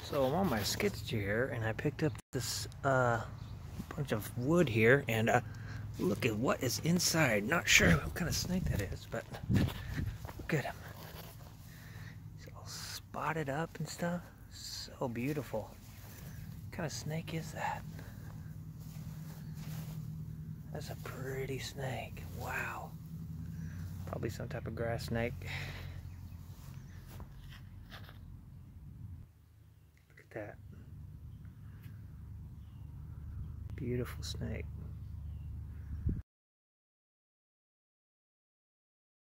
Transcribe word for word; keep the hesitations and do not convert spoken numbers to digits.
So I'm on my skid steer here, and I picked up this uh, bunch of wood here, and uh, look at what is inside. Not sure what kind of snake that is, but look at him. He's all spotted up and stuff. So beautiful. What kind of snake is that? That's a pretty snake. Wow. Probably some type of grass snake. Look at that. Beautiful snake.